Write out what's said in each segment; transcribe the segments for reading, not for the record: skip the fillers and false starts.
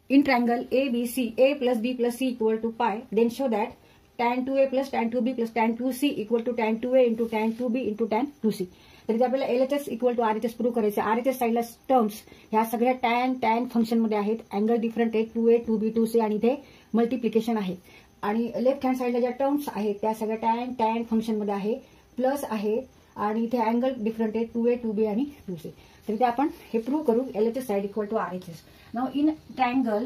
in triangle ABC, A plus B plus C equal to pi, then show that tan 2A plus tan 2B plus tan 2C equal to tan 2A into tan 2B into tan 2C. तर इथे आपल्याला LHS equal to RHS prove करायचं. RHS साईडला terms ह्या सगळ्या tan function मध्ये आहेत. Angle different आहेत 2A 2B 2C आणि इथे मल्टिप्लिकेशन आहे. आणि लेफ्ट हँड साईडला ज्या टर्म्स आहेत त्या सगळ्या tan फंक्शन मध्ये आहे, प्लस आहे आणि इथे अँगल डिफरंट आहे 2A 2B आणि 2C. तर इथे आपण हे प्रूव्ह करू LHS side equal to RHS. Now in triangle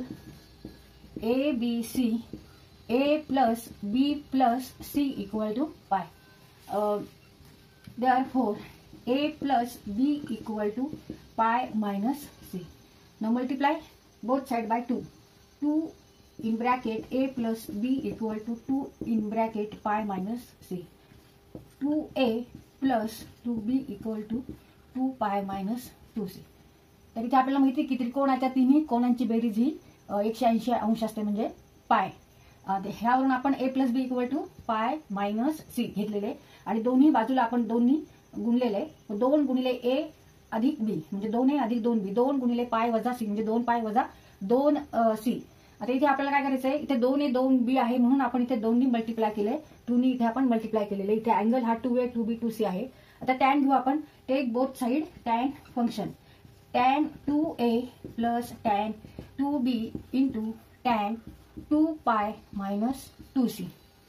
ABC, A plus B plus C equal to pi. Therefore, A plus B equal to pi minus C. Now multiply both side by 2. 2 in bracket A plus B equal to 2 in bracket pi minus C. 2A plus 2B equal to 2 pi minus 2C. तर इथे आपल्याला माहिती की त्रिकोणाच्या तिन्ही कोणांची बेरीज ही 180 अंश असते म्हणजे पाय. ह्यावरून आपण A plus B equal to pi minus C घेतलेले आणि दोन्ही बाजूला आपण दोन्ही गुणलेले. 2 गुणिले A अधिक B म्हणजे 2A अधिक 2B, 2 गुणिले पाय वजा सी म्हणजे 2 पाय वजा 2C. आता इथे आपल्याला काय करायचंय, इथे 2A 2B आहे म्हणून आपण इथे 2नी मल्टिप्लाय केले, 2नी इथे आपण मल्टिप्लाय केलेले. इथे अँगल हा 2A 2B 2C आहे. आता टॅन घेऊ आपण. Take both side tan function. tan 2A plus tan 2B into tan 2 pi minus 2C.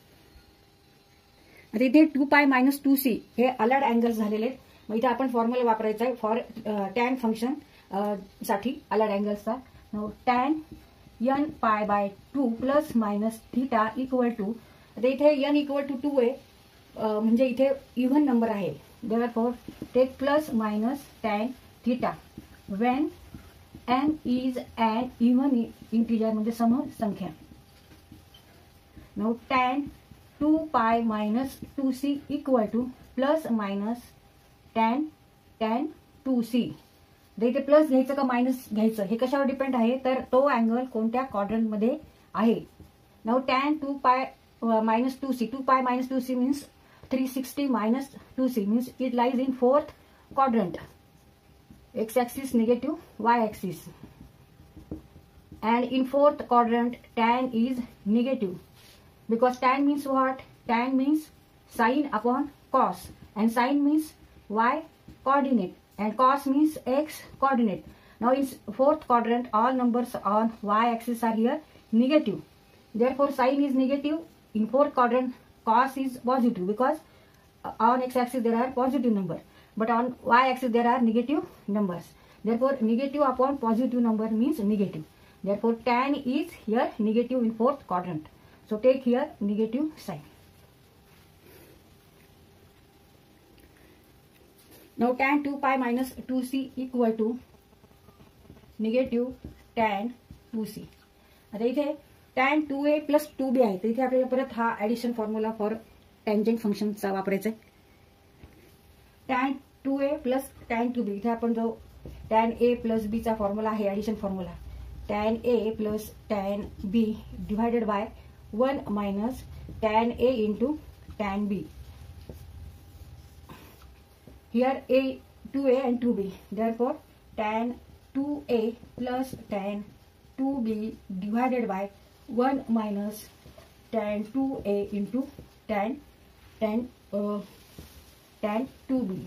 आता इथे 2 pi minus 2C हे अलर्ड अँगल्स झालेले आहेत. मग इथे आपण फॉर्म्युला वापरायचा आहे फॉर टॅन फंक्शन साठी अलर्ड अँगल्सचा. tan n pi by 2 plus minus theta equal to, आता इथे n इक्वल टू 2 आहे म्हणजे इथे इव्हन नंबर आहे. Therefore take plus minus tan theta when n is an even integer म्हणजे सम संख्या. Now tan 2 pi minus 2c equal to plus minus tan 2c. इथे plus घ्यायचं का मायनस घ्यायचं हे कशावर डिपेंड आहे, तर तो अँगल कोणत्या क्वाड्रंट मध्ये आहे. Now tan 2 pi minus 2c, 2 pi minus 2c means 360 minus 2c means it lies in fourth quadrant. X axis negative, y axis, and in fourth quadrant tan is negative because tan means what? Tan means sine upon cos, and sine means y coordinate and cos means x coordinate. Now in fourth quadrant all numbers on y axis are here negative. Therefore sine is negative. In fourth quadrant cos is positive because on x axis there are positive numbers. But on y-axis there are negative numbers. Therefore, negative upon positive number means negative. Therefore, tan is here negative in fourth quadrant. So, take here negative sign. Now, tan 2 pi minus 2c equal to negative tan 2c. आता इथे tan 2a plus 2b आहे. तर इथे आपल्याला परत हा addition formula for tangent फंक्शनचा वापरायचा आहे. tan 2a plus tan 2b इथे आपण जो tan a plus b चा फॉर्म्युला आहे addition formula, tan a plus tan b divided by 1 minus tan a into tan b. Here a 2a and 2b. Therefore tan 2a plus tan 2b divided by 1 minus tan 2a into tan 2b.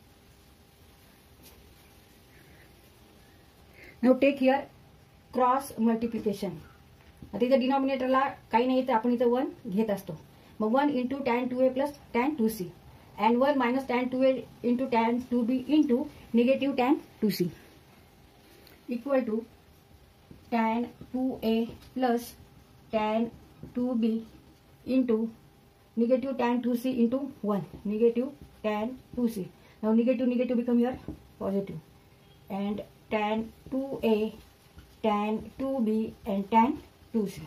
Now take here cross multiplication. आता इथे डिनॉमिनेटरला काही नाही तर आपण इथे 1 घेत असतो. मग 1 into tan 2a plus tan 2c and 1 minus tan 2a into tan 2b into negative tan 2c equal to tan 2a plus tan 2b into negative tan 2c into 1 negative tan 2c. Now negative become here positive and tan 2a, tan 2b and tan 2c.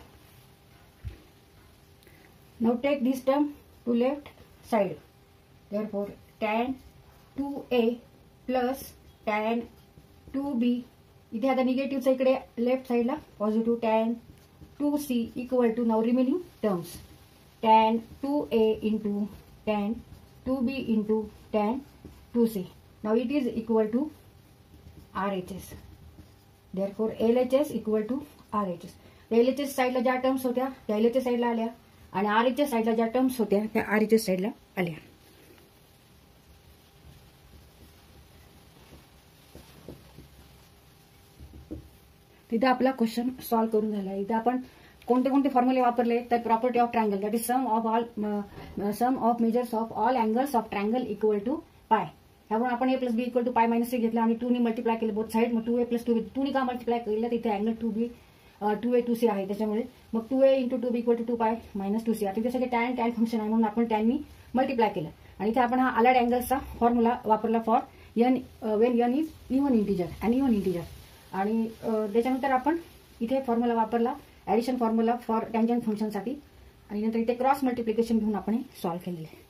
Now take this term to left side. Therefore tan 2a plus tan 2b इथे आता निगेटिव्हचा इकडे left साइडला positive tan 2c equal to now remaining terms tan 2a into tan 2b into tan 2c. Now it is equal to RHS. Therefore LHS equal to RHS. LHS साईडला ज्या terms होत्या त्या LHS साईडला आल्या आणि RHS साईडला ज्या terms होत्या त्या RHS साईडला आल्या. तिथे आपला क्वेश्चन सॉल्व्ह करून झाला. इथे आपण कोणते कोणते फॉर्म्युले वापरले तर property of triangle that is sum of measures of all angles of triangle equal to pi. ह्यावरून आपण a plus B equal to pi minus C घेतलं आणि 2 ने मल्टिप्लाय केलं बोथ साईड. मग 2a प्लस 2b 2 ने का मल्टिप्लाय केलं तिथे अँगल 2a 2c आहे त्याच्यामुळे मग 2a into 2b equal to 2 pi minus 2c. आता त्यासाठी टॅन फंक्शन आहे म्हणून आपण टॅन नी मल्टिप्लाय केलं आणि इथे आपण हा अलाइड अँगल्सचा फॉर्म्युला वापरला for n when n is even integer आणि त्याच्यानंतर आपण इथे फॉर्म्युला वापरला ऍडिशन फॉर्म्युला फॉर टॅन्जंट फंक्शनसाठी आणि नंतर इथे क्रॉस मल्टिप्लिकेशन घेऊन आपण हे सॉल्व्ह केलेले आहे.